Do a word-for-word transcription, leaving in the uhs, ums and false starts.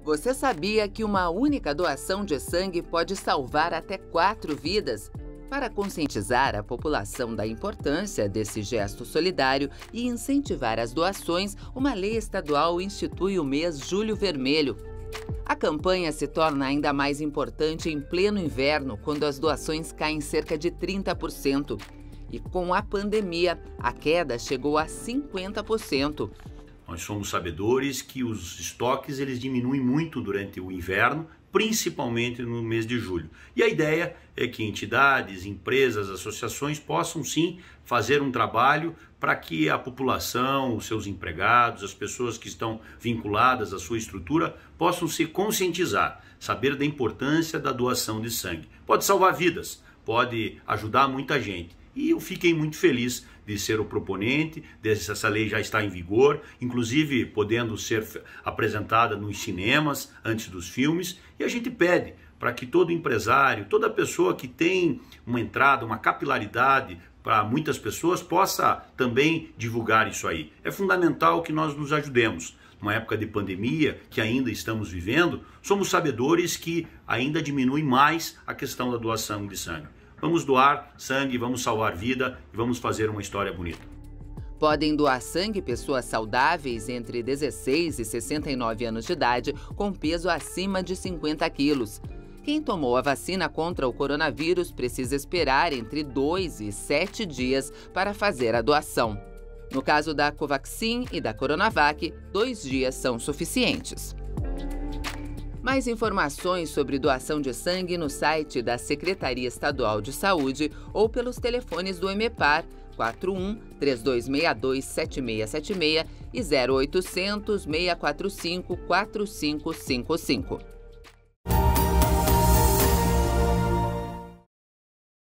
Você sabia que uma única doação de sangue pode salvar até quatro vidas? Para conscientizar a população da importância desse gesto solidário e incentivar as doações, uma lei estadual institui o mês Julho Vermelho. A campanha se torna ainda mais importante em pleno inverno, quando as doações caem cerca de trinta por cento. E com a pandemia, a queda chegou a cinquenta por cento. Nós somos sabedores que os estoques eles diminuem muito durante o inverno, principalmente no mês de julho. E a ideia é que entidades, empresas, associações possam sim fazer um trabalho para que a população, os seus empregados, as pessoas que estão vinculadas à sua estrutura possam se conscientizar, saber da importância da doação de sangue. Pode salvar vidas, pode ajudar muita gente. E eu fiquei muito feliz de ser o proponente, dessa lei já está em vigor, inclusive podendo ser apresentada nos cinemas antes dos filmes, e a gente pede para que todo empresário, toda pessoa que tem uma entrada, uma capilaridade para muitas pessoas, possa também divulgar isso aí. É fundamental que nós nos ajudemos. Numa época de pandemia que ainda estamos vivendo, somos sabedores que ainda diminui mais a questão da doação de sangue. Vamos doar sangue, vamos salvar vida e vamos fazer uma história bonita. Podem doar sangue pessoas saudáveis entre dezesseis e sessenta e nove anos de idade com peso acima de cinquenta quilos. Quem tomou a vacina contra o coronavírus precisa esperar entre dois e sete dias para fazer a doação. No caso da Covaxin e da Coronavac, dois dias são suficientes. Mais informações sobre doação de sangue no site da Secretaria Estadual de Saúde ou pelos telefones do EMEPAR quatro um, três dois seis dois, sete seis sete seis e zero oitocentos, seis quatro cinco, quatro cinco cinco cinco.